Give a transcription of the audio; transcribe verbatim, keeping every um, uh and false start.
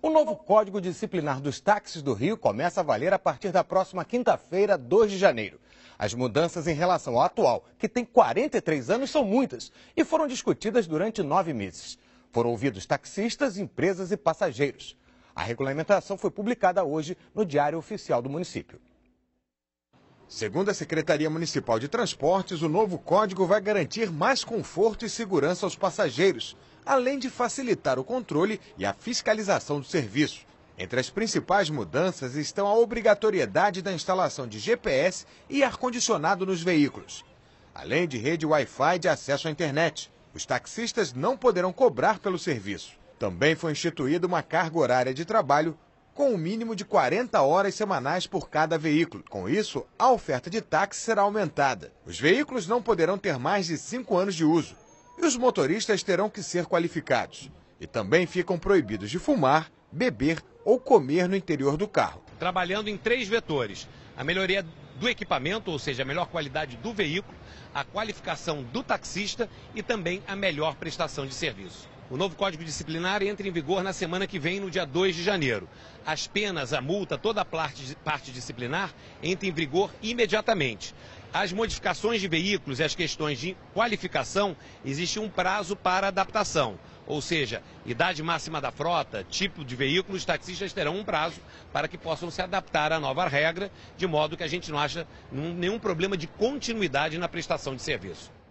O novo Código Disciplinar dos Táxis do Rio começa a valer a partir da próxima quinta-feira, dois de janeiro. As mudanças em relação ao atual, que tem quarenta e três anos, são muitas e foram discutidas durante nove meses. Foram ouvidos taxistas, empresas e passageiros. A regulamentação foi publicada hoje no Diário Oficial do município. Segundo a Secretaria Municipal de Transportes, o novo código vai garantir mais conforto e segurança aos passageiros, além de facilitar o controle e a fiscalização do serviço. Entre as principais mudanças estão a obrigatoriedade da instalação de G P S e ar-condicionado nos veículos, além de rede Wi-Fi de acesso à internet. Os taxistas não poderão cobrar pelo serviço. Também foi instituída uma carga horária de trabalho com um mínimo de quarenta horas semanais por cada veículo. Com isso, a oferta de táxi será aumentada. Os veículos não poderão ter mais de cinco anos de uso e os motoristas terão que ser qualificados. E também ficam proibidos de fumar, beber ou comer no interior do carro. Trabalhando em três vetores: a melhoria do equipamento, ou seja, a melhor qualidade do veículo, a qualificação do taxista e também a melhor prestação de serviço. O novo Código Disciplinar entra em vigor na semana que vem, no dia dois de janeiro. As penas, a multa, toda a parte, parte disciplinar entra em vigor imediatamente. As modificações de veículos e as questões de qualificação, existe um prazo para adaptação. Ou seja, idade máxima da frota, tipo de veículo, os taxistas terão um prazo para que possam se adaptar à nova regra, de modo que a gente não acha nenhum problema de continuidade na prestação de serviço.